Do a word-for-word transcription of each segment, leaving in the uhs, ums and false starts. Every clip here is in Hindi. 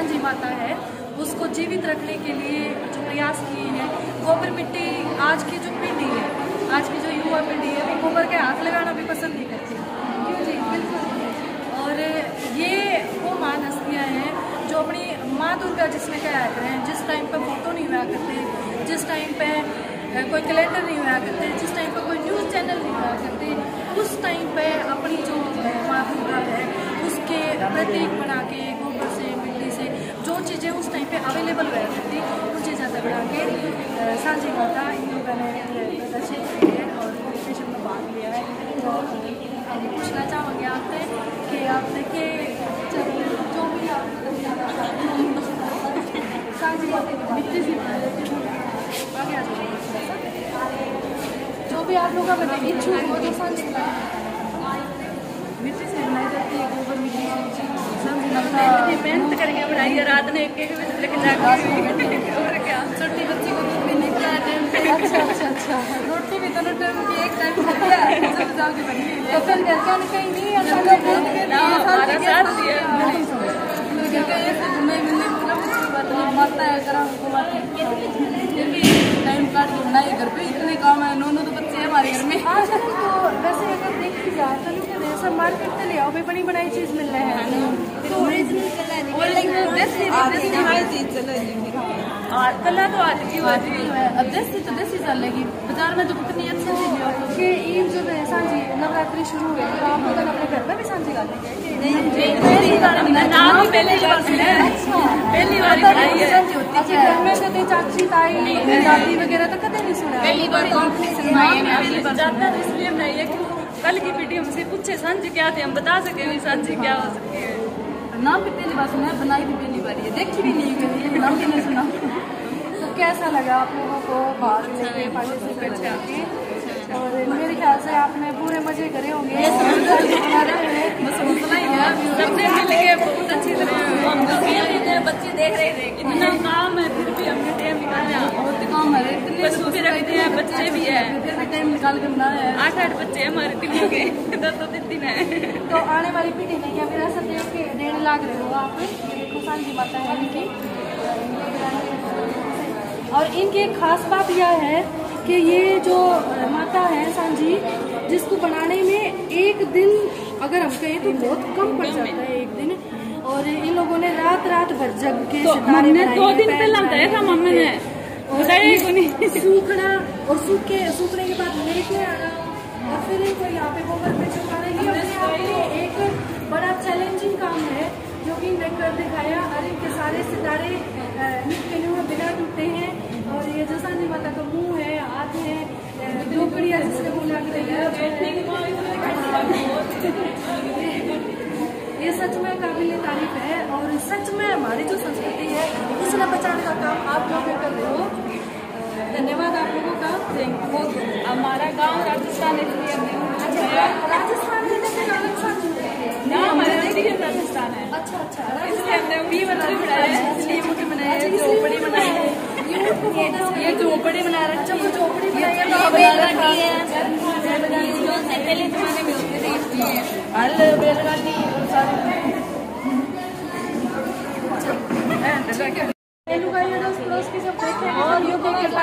सांझी माता है उसको जीवित रखने के लिए जो प्रयास किए हैं। गोबर मिट्टी आज की जो पीढ़ी है, आज की जो युवा पीढ़ी है, वो गोबर के हाथ लगाना भी पसंद नहीं करती। क्यों जी, बिल्कुल। और ये वो महान हस्तियाँ हैं जो अपनी माँ दुर्गा जिसमें क्या करें, जिस टाइम पर फोटो नहीं हुआ करते, जिस टाइम पे कोई कैलेंडर नहीं हुआ करते, जिस टाइम पर कोई न्यूज़ चैनल नहीं हुआ करते, उस टाइम पे अपनी जो माँ दुर्गा है उसके प्रतीक बना के गोबर से, मिट्टी से जो चीज़ें उस टाइम पे अवेलेबल हुआ करती, उन चीज़ें से बना के सांझी माता इन लोगों ने प्रदर्शित की है और कॉम्पिटिशन में भाग लिया है। तो हम पूछना चाहोगे आपसे कि आपने के जो भी आप सांझी माता मिट्टी से आगे आ जाओ, जो भी आप लोगों का इच्छुक हो जो सांझी मिट्टी से बनाई जाती है, गोबर मिट्टी से मेहनत करके बनाई है रात ने एक एक बजे लेके जाकर और क्या छोटी बच्ची को दूध भी नहीं पिलाया टाइम पे। अच्छा अच्छा अच्छा रोटी भी दोनों टाइम की एक टाइम खाया सब जाओ के बनी है। तो फिर घर का कहीं नहीं है सारा हमारा साथ दिया क्योंकि ऐसे घूमने मिलने मतलब कुछ बात नहीं माता है करा हमको बात क्योंकि टाइम काट के बनाई घर पे इतने काम है। नौ नौ तो बच्चे हैं हमारे घर में। हाँ चलो तो वैसे अगर देखी जाए तो सब मार्केट से ले आओ भी बड़ी बड़ी चीज मिल रहे हैं तो ओरिजिनल कलर कलर तो आती है। अब देसी तो देसी चलेगी बाजार में तो कितनी अच्छी चीज है। ईद जो है सांझी नवरात्रि शुरू हुई तो आप लोग अपने घर में भी सांझी गाते हैं? पहली बार घर में कभी चाची ताई दादी वगैरह तो कभी नहीं सुना, पहली बार ज्यादा इसलिए बनाई है कि कल की पीढ़ी हमसे पूछे सांझी क्या थे, हम बता सके सांझी क्या हो सकती है। नाम भी पहली बार सुना है, बनाई भी पहली बार है, देखी भी नहीं गई, नाम भी नहीं सुना। तो कैसा लगा आप लोगों को भाग लेके पार्टिसिपेट करके? और मेरे ख्याल से आपने पूरे मजे करे होंगे। सबसे मिल के बहुत अच्छी तरह बच्चे देख रहे थे कितना काम है फिर भी हमने टाइम निकाला, बहुत काम है, पशु भी रखते हैं बच्चे भी है फिर भी टाइम निकाल के बनाया है। आठ आठ बच्चे हैं हमारे तीनों के दस दो तीन दिन है। तो आने वाली पीढ़ी में क्या विरासत देने लग रहे हो आप? देखो सांझी माता है इनकी, और इनकी एक खास बात यह है कि ये जो माता है सांझी जिसको बनाने में एक दिन अगर हम कहें तो बहुत कम पड़ जाता है एक दिन, और इन लोगों ने रात रात भर जग के तो हमने दो दिन पहले बताया था मम्मी ने और सूखना और सूखे सूखने के बाद लेके आना और फिर इनको यहाँ पे गोबर पे छुपाना, ये एक बड़ा चैलेंजिंग काम है जो कि इन्हें कर दिखाया। और इनके सारे सितारे निकले हुए बिना टूटे हैं और ये जो सांझी माता का मुंह है, हाथ है, झोपड़िया जिससे बोला ये सच में काबिल तारीफ है और सच में हमारी जो संस्कृति है उसने बचाने का काम आप लोग कर रहे हो। धन्यवाद आप लोगों का। बहुत हमारा गांव राजस्थान है, राजस्थान में राजस्थान है। अच्छा अच्छा इसलिए मुझे बनाया झोपड़ी बनाई है, ये झोपड़ी बना रखा है, झोपड़ी बनाई पहले जमाने में होते थे हल बैलगाड़ी और सारी और यूपी के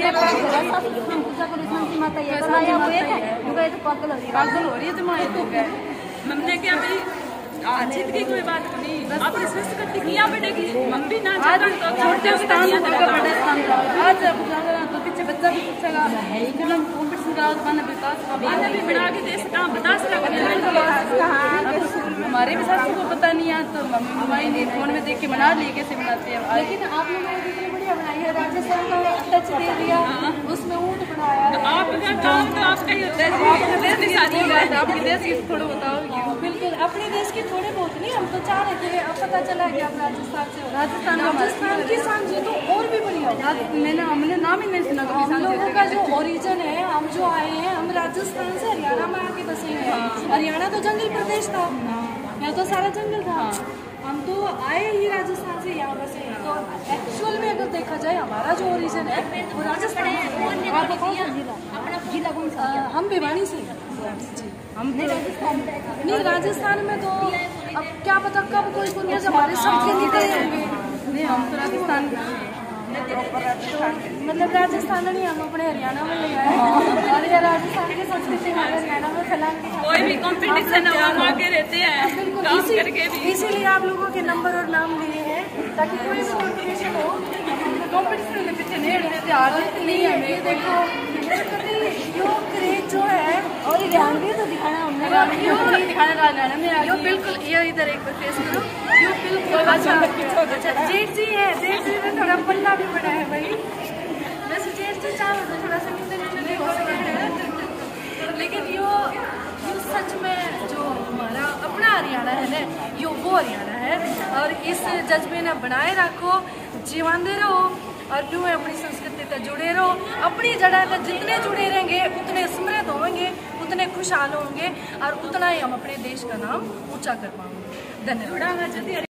माता ये बनाया हुआ है तो पागल हो रही है जमाए तो क्या हमने क्या भाई अच्छी की कोई बात नहीं, अपनी संस्कृति किया बेटेगी मम्मी ना छोटे स्थान आज तो पीछे बच्चा भी पूछेगा कॉम्पिटिशन का बना भी बना के देश कहाँ बता सकते हमारे भी सासू को पता नहीं है तो मम्मी मम्मी ने फोन में देख के बना ली कैसे बनाते हैं। लेकिन आप लोगों ने कितनी बढ़िया बनाई है, राजस्थान का टच दे दिया, उसमें ऊँट बनाया है। आपका काम तो आपका ही होता है, आपके देश की थोड़ा बताओ। बिल्कुल अपने देश की थोड़े बहुत नहीं, हम तो चाह रहे थे, अब पता चला कि आप राजस्थान से हो। राजस्थान राजस्थान की सांझी तो और भी बढ़िया हो। मैंने हमने नाम ही नहीं सुना। हम लोगों का जो ओरिजिन है, हम जो आए हैं हम राजस्थान से हरियाणा में आके बसे हैं। हरियाणा तो जंगल प्रदेश था, यहाँ तो सारा जंगल था, हम तो आए ही राजस्थान से यहाँ बसे हैं। तो एक्चुअल में अगर देखा जाए हमारा जो ओरिजिन है वो राजस्थान है। आपका कौन सा जिला? अपना जिला कौन सा? हम भिवानी से। हम नहीं राजस्थान में तो अब क्या पता कब कोई दुनिया से हमारे सबके निकले होंगे। नहीं हम तो राजस्थान मतलब राजस्थान नहीं, हम अपने हरियाणा में ले आए और ये राजस्थान की संस्कृति हमारे हरियाणा में फैलाने की कोई भी कंपटीशन है हम आगे रहते हैं काम करके भी। इसीलिए आप लोगों के नंबर और नाम लिए हैं ताकि कोई भी कंपटीशन हो, कंपटीशन के पीछे नहीं रहते हार नहीं है। ये देखो यो क्रेज जो है और ध्यान भी तो दिखाना हमने यो दिखाने वाला में यो बिल्कुल ये इधर एक बार फेस करो, यो बिल्कुल अच्छा अच्छा जेठ जी है, जेठ जी में थोड़ा पल्ला भी बड़ा है भाई। वैसे जेठ जी चाहो तो थोड़ा सा नीचे नीचे भी हो सकते हैं, लेकिन यो यो सच में जो हमारा अपना हरियाणा है ना, यो वो हरियाणा है। और इस जज्बे ने बनाए रखो, जीवांदे रहो और यूँ अपनी संस्कृति से जुड़े रहो। अपनी जड़ा से जितने जुड़े रहेंगे उतने समृद्ध होंगे, उतने खुशहाल होंगे और उतना ही हम अपने देश का नाम ऊंचा कर पाएंगे। धन्यवाद।